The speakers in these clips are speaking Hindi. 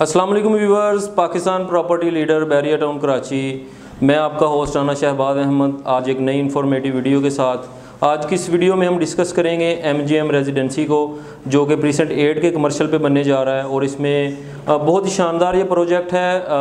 अस्सलाम वालेकुम viewers, Pakistan property leader Bahria town Karachi. मैं आपका होस्ट राना शहबाज अहमद आज एक नई इन्फॉर्मेटिव वीडियो के साथ। आज की इस वीडियो में हम डिस्कस करेंगे MGM रेजिडेंसी को, जो कि प्रीसेंट 8 के कमर्शियल पे बनने जा रहा है। और इसमें बहुत ही शानदार ये प्रोजेक्ट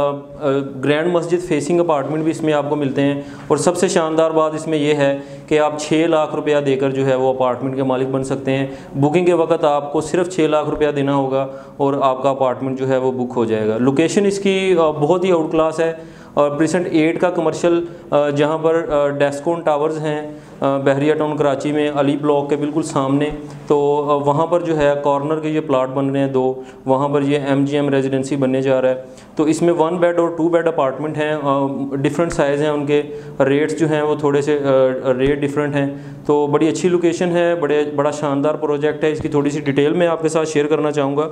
है। ग्रैंड मस्जिद फेसिंग अपार्टमेंट भी इसमें आपको मिलते हैं। और सबसे शानदार बात इसमें यह है कि आप 6 लाख रुपया देकर जो है वो अपार्टमेंट के मालिक बन सकते हैं। बुकिंग के वक्त आपको सिर्फ 6 लाख रुपया देना होगा और आपका अपार्टमेंट जो है वो बुक हो जाएगा। लोकेशन इसकी बहुत ही आउट क्लास है। और प्रीसेंट 8 का कमर्शियल जहां पर डेस्कोन टावर्स हैं बहरिया टाउन कराची में, अली ब्लॉक के बिल्कुल सामने, तो वहाँ पर जो है कॉर्नर के ये प्लाट बन रहे हैं 2, वहाँ पर ये MGM रेजिडेंसी बनने जा रहा है। तो इसमें 1 बेड और 2 बेड अपार्टमेंट हैं, डिफरेंट साइज़ हैं उनके, रेट्स जो हैं वो थोड़े से रेट डिफरेंट हैं। तो बड़ी अच्छी लोकेशन है, बड़ा शानदार प्रोजेक्ट है। इसकी थोड़ी सी डिटेल मैं आपके साथ शेयर करना चाहूँगा।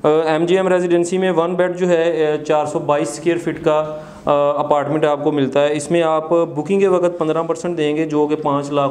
MGM रेजिडेंसी में 1 बेड जो है 422 स्क्वायर फीट का अपार्टमेंट आपको मिलता है। इसमें आप बुकिंग के वक्त 15% देंगे, जो कि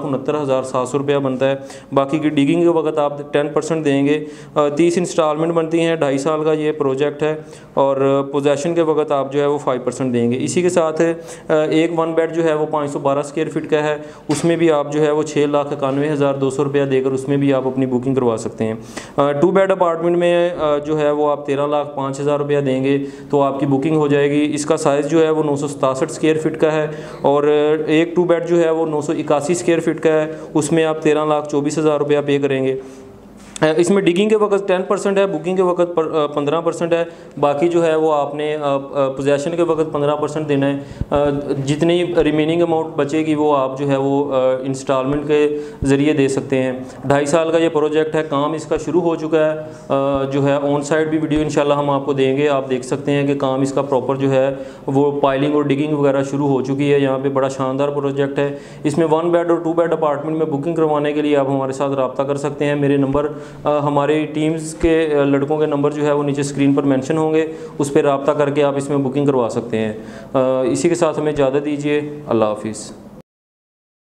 5,69,700 रुपया बनता है। बाकी की डिगिंग के वक्त आप 10% देंगे। 30 इंस्टॉलमेंट बनती हैं, 2.5 साल का ये प्रोजेक्ट है। और पोजेसन के वक्त आप जो है वो 5% देंगे। इसी के साथ एक 1 बेड जो है वो 512 स्क्वायर फीट का है, उसमें भी आप जो है वो 6,91,200 रुपया देकर उसमें भी आप अपनी बुकिंग करवा सकते हैं। 2 बेड अपार्टमेंट में जो है वो आप 13,05,000 रुपया देंगे तो आपकी बुकिंग हो जाएगी। इसका साइज़ जो है वो 967 स्क्वायर फीट का है। और एक 2 बेड जो है वो 981 स्क्वायर फीट का है, उसमें आप 13,24,000 रुपया पे करेंगे। इसमें डिगिंग के वक्त 10% है, बुकिंग के वक्त 15% है। बाकी जो है वो आपने पोजेसन के वक्त 15% देना है। जितनी रिमेनिंग अमाउंट बचेगी वो आप जो है वो इंस्टॉलमेंट के ज़रिए दे सकते हैं। 2.5 साल का ये प्रोजेक्ट है, काम इसका शुरू हो चुका है। जो है ऑन साइड भी वीडियो इंशाल्लाह हम आपको देंगे। आप देख सकते हैं कि काम इसका प्रॉपर जो है वो पाइलिंग और डिगिंग वगैरह शुरू हो चुकी है। यहाँ पर बड़ा शानदार प्रोजेक्ट है। इसमें 1 बेड और 2 बेड अपार्टमेंट में बुकिंग करवाने के लिए आप हमारे साथ रब्ता कर सकते हैं। मेरे नंबर हमारी टीम्स के लड़कों के नंबर जो है वो नीचे स्क्रीन पर मेंशन होंगे, उस पर रब्ता करके आप इसमें बुकिंग करवा सकते हैं। इसी के साथ हमें इजाज़त दीजिए। अल्लाह हाफिज़।